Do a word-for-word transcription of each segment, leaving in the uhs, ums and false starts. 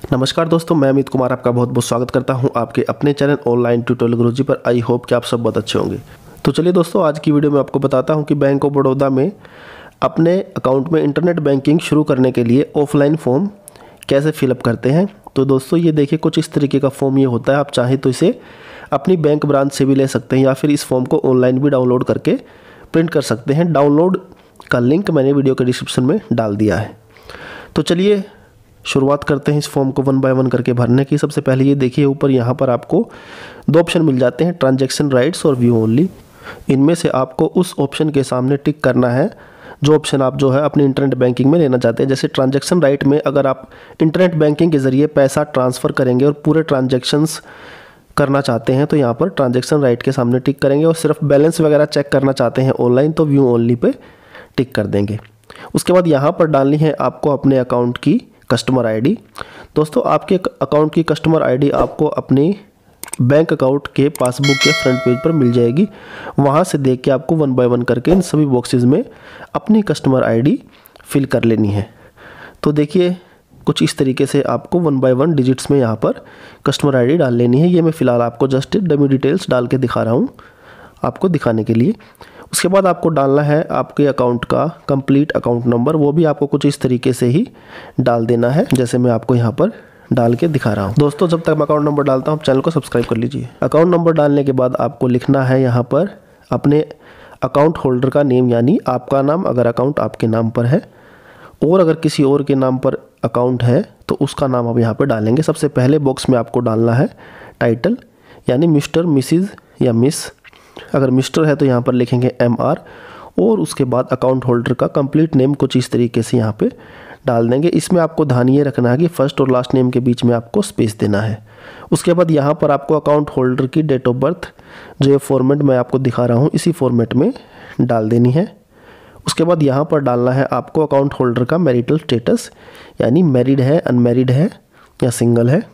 नमस्कार दोस्तों, मैं अमित कुमार आपका बहुत बहुत स्वागत करता हूं आपके अपने चैनल ऑनलाइन ट्यूटोरियल गुरुजी पर। आई होप कि आप सब बहुत अच्छे होंगे। तो चलिए दोस्तों, आज की वीडियो में आपको बताता हूं कि बैंक ऑफ बड़ौदा में अपने अकाउंट में इंटरनेट बैंकिंग शुरू करने के लिए ऑफलाइन फॉर्म कैसे फिलअप करते हैं। तो दोस्तों ये देखिए, कुछ इस तरीके का फॉर्म ये होता है। आप चाहें तो इसे अपनी बैंक ब्रांच से भी ले सकते हैं या फिर इस फॉर्म को ऑनलाइन भी डाउनलोड करके प्रिंट कर सकते हैं। डाउनलोड का लिंक मैंने वीडियो के डिस्क्रिप्शन में डाल दिया है। तो चलिए शुरुआत करते हैं इस फॉर्म को वन बाय वन करके भरने की। सबसे पहले ये देखिए, ऊपर यहाँ पर आपको दो ऑप्शन मिल जाते हैं, ट्रांजैक्शन राइट्स और व्यू ओनली। इनमें से आपको उस ऑप्शन के सामने टिक करना है जो ऑप्शन आप जो है अपनी इंटरनेट बैंकिंग में लेना चाहते हैं। जैसे ट्रांजैक्शन राइट में अगर आप इंटरनेट बैंकिंग के ज़रिए पैसा ट्रांसफ़र करेंगे और पूरे ट्रांजेक्शन्स करना चाहते हैं तो यहाँ पर ट्रांजैक्शन राइट के सामने टिक करेंगे। और सिर्फ बैलेंस वगैरह चेक करना चाहते हैं ऑनलाइन तो व्यू ओनली पे टिक कर देंगे। उसके बाद यहाँ पर डालनी है आपको अपने अकाउंट की कस्टमर आईडी। दोस्तों आपके अकाउंट की कस्टमर आईडी आपको अपनी बैंक अकाउंट के पासबुक के फ्रंट पेज पर मिल जाएगी। वहाँ से देख के आपको वन बाय वन करके इन सभी बॉक्सेस में अपनी कस्टमर आईडी फिल कर लेनी है। तो देखिए, कुछ इस तरीके से आपको वन बाय वन डिजिट्स में यहाँ पर कस्टमर आईडी डाल लेनी है। ये मैं फ़िलहाल आपको जस्ट डमी डिटेल्स डाल के दिखा रहा हूँ आपको दिखाने के लिए। उसके बाद आपको डालना है आपके अकाउंट का कंप्लीट अकाउंट नंबर। वो भी आपको कुछ इस तरीके से ही डाल देना है जैसे मैं आपको यहाँ पर डाल के दिखा रहा हूँ। दोस्तों जब तक मैं अकाउंट नंबर डालता हूँ, चैनल को सब्सक्राइब कर लीजिए। अकाउंट नंबर डालने के बाद आपको लिखना है यहाँ पर अपने अकाउंट होल्डर का नेम, यानी आपका नाम अगर अकाउंट आपके नाम पर है, और अगर किसी और के नाम पर अकाउंट है तो उसका नाम आप यहाँ पर डालेंगे। सबसे पहले बॉक्स में आपको डालना है टाइटल, यानी मिस्टर, मिसिज या मिस। अगर मिस्टर है तो यहाँ पर लिखेंगे एम आर, और उसके बाद अकाउंट होल्डर का कंप्लीट नेम कुछ इस तरीके से यहाँ पे डाल देंगे। इसमें आपको ध्यान ये रखना है कि फर्स्ट और लास्ट नेम के बीच में आपको स्पेस देना है। उसके बाद यहाँ पर आपको अकाउंट होल्डर की डेट ऑफ बर्थ, जो ये फॉर्मेट मैं आपको दिखा रहा हूँ, इसी फॉर्मेट में डाल देनी है। उसके बाद यहाँ पर डालना है आपको अकाउंट होल्डर का मैरिटल स्टेटस, यानी मैरिड है, अनमैरिड है या सिंगल है।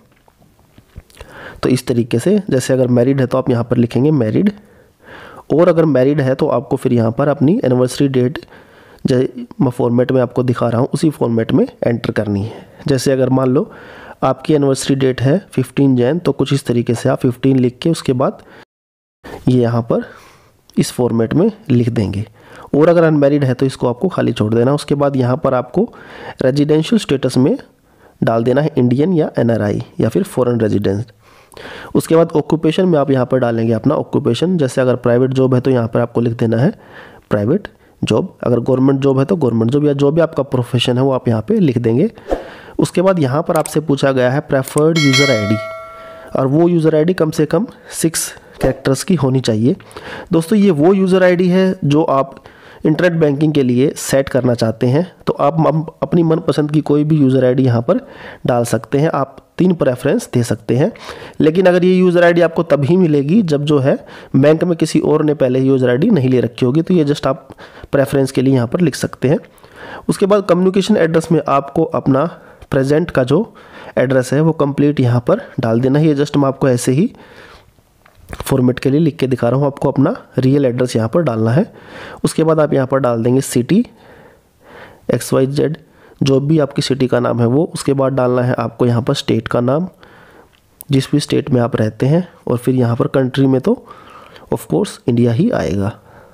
तो इस तरीके से, जैसे अगर मैरिड है तो आप यहाँ पर लिखेंगे मैरिड, और अगर मैरिड है तो आपको फिर यहाँ पर अपनी एनिवर्सरी डेट जो फॉर्मेट में आपको दिखा रहा हूँ उसी फॉर्मेट में एंटर करनी है। जैसे अगर मान लो आपकी एनिवर्सरी डेट है फिफ्टीन जैन, तो कुछ इस तरीके से आप फिफ्टीन लिख के उसके बाद ये यहाँ पर इस फॉर्मेट में लिख देंगे। और अगर अनमैरिड है तो इसको आपको खाली छोड़ देना। उसके बाद यहाँ पर आपको रेजिडेंशियल स्टेटस में डाल देना है इंडियन या एन आर आई या फिर फॉरेन रेजिडेंट। उसके बाद ऑक्यूपेशन में आप यहाँ पर डालेंगे अपना ऑक्यूपेशन। जैसे अगर प्राइवेट जॉब है तो यहाँ पर आपको लिख देना है प्राइवेट जॉब, अगर गवर्नमेंट जॉब है तो गवर्नमेंट जॉब, या जो भी आपका प्रोफेशन है वो आप यहाँ पे लिख देंगे। उसके बाद यहाँ पर आपसे पूछा गया है प्रेफर्ड यूज़र आईडी, और वो यूज़र आईडी कम से कम सिक्स कैरेक्टर्स की होनी चाहिए। दोस्तों ये वो यूज़र आईडी है जो आप इंटरनेट बैंकिंग के लिए सेट करना चाहते हैं। तो आप अपनी मनपसंद की कोई भी यूज़र आईडी यहाँ पर डाल सकते हैं। आप तीन प्रेफरेंस दे सकते हैं, लेकिन अगर ये यूज़र आईडी आपको तभी मिलेगी जब जो है बैंक में किसी और ने पहले यूज़र आईडी नहीं ले रखी होगी। तो ये जस्ट आप प्रेफरेंस के लिए यहाँ पर लिख सकते हैं। उसके बाद कम्युनिकेशन एड्रेस में आपको अपना प्रेजेंट का जो एड्रेस है वो कंप्लीट यहाँ पर डाल देना है। ये जस्ट मैं आपको ऐसे ही फॉर्मेट के लिए लिख के दिखा रहा हूँ। आपको अपना रियल एड्रेस यहाँ पर डालना है। उसके बाद आप यहाँ पर डाल देंगे सिटी एक्स वाई जेड, जो भी आपकी सिटी का नाम है वो। उसके बाद डालना है आपको यहाँ पर स्टेट का नाम, जिस भी स्टेट में आप रहते हैं, और फिर यहाँ पर कंट्री में तो ऑफ कोर्स इंडिया ही आएगा।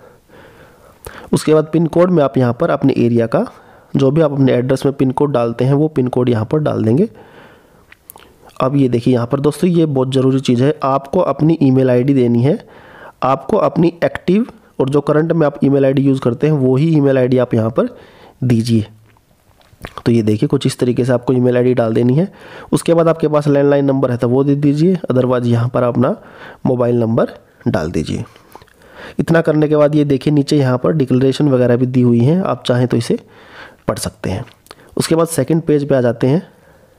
उसके बाद पिन कोड में आप यहाँ पर अपने एरिया का, जो भी आप अपने एड्रेस में पिन कोड डालते हैं वो पिन कोड यहाँ पर डाल देंगे। अब ये देखिए यहाँ पर दोस्तों, ये बहुत ज़रूरी चीज़ है, आपको अपनी ईमेल आईडी देनी है। आपको अपनी एक्टिव और जो करंट में आप ईमेल आईडी यूज़ करते हैं वो ही ईमेल आईडी आप यहाँ पर दीजिए। तो ये देखिए, कुछ इस तरीके से आपको ईमेल आईडी डाल देनी है। उसके बाद आपके पास लैंडलाइन नंबर है तो वो दे दीजिए, अदरवाइज यहाँ पर अपना मोबाइल नंबर डाल दीजिए। इतना करने के बाद ये देखिए नीचे यहाँ पर डिक्लेरेशन वगैरह भी दी हुई हैं, आप चाहें तो इसे पढ़ सकते हैं। उसके बाद सेकंड पेज पे आ जाते हैं।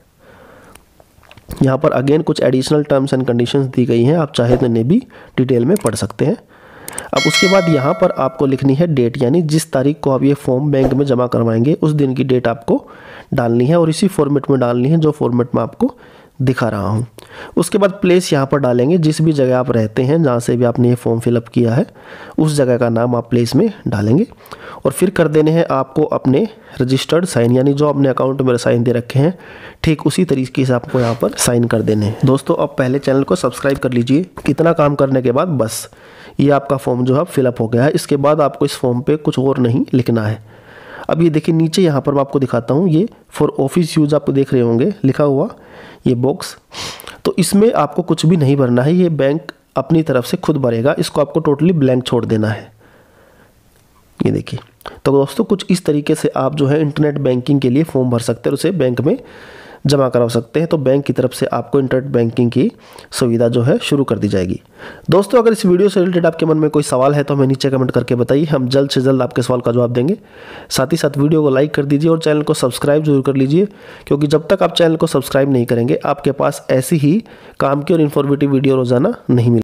यहाँ पर अगेन कुछ एडिशनल टर्म्स एंड कंडीशंस दी गई हैं, आप चाहे तो इन्हें भी डिटेल में पढ़ सकते हैं। अब उसके बाद यहाँ पर आपको लिखनी है डेट, यानी जिस तारीख को आप ये फॉर्म बैंक में जमा करवाएंगे उस दिन की डेट आपको डालनी है, और इसी फॉर्मेट में डालनी है जो फॉर्मेट में आपको दिखा रहा हूँ। उसके बाद प्लेस यहाँ पर डालेंगे, जिस भी जगह आप रहते हैं, जहाँ से भी आपने ये फॉर्म फिलअप किया है उस जगह का नाम आप प्लेस में डालेंगे। और फिर कर देने हैं आपको अपने रजिस्टर्ड साइन, यानी जो अपने अकाउंट में साइन दे रखे हैं ठीक उसी तरीके से आपको यहाँ पर साइन कर देने हैं। दोस्तों अब पहले चैनल को सब्सक्राइब कर लीजिए। कितना काम करने के बाद बस ये आपका फॉर्म जो है फिलअप हो गया है। इसके बाद आपको इस फॉर्म पे कुछ और नहीं लिखना है। अब ये देखिए नीचे यहाँ पर मैं आपको दिखाता हूँ, ये फॉर ऑफिस यूज आप देख रहे होंगे लिखा हुआ ये बॉक्स, तो इसमें आपको कुछ भी नहीं भरना है, ये बैंक अपनी तरफ से खुद भरेगा। इसको आपको टोटली ब्लैंक छोड़ देना है। ये देखिए, तो दोस्तों कुछ इस तरीके से आप जो है इंटरनेट बैंकिंग के लिए फॉर्म भर सकते हैं और उसे बैंक में जमा करा सकते हैं। तो बैंक की तरफ से आपको इंटरनेट बैंकिंग की सुविधा जो है शुरू कर दी जाएगी। दोस्तों अगर इस वीडियो से रिलेटेड आपके मन में कोई सवाल है तो हमें नीचे कमेंट करके बताइए, हम जल्द से जल्द आपके सवाल का जवाब देंगे। साथ ही साथ वीडियो को लाइक कर दीजिए और चैनल को सब्सक्राइब जरूर कर लीजिए, क्योंकि जब तक आप चैनल को सब्सक्राइब नहीं करेंगे आपके पास ऐसी ही काम की और इन्फॉर्मेटिव वीडियो रोजाना नहीं मिलेगी।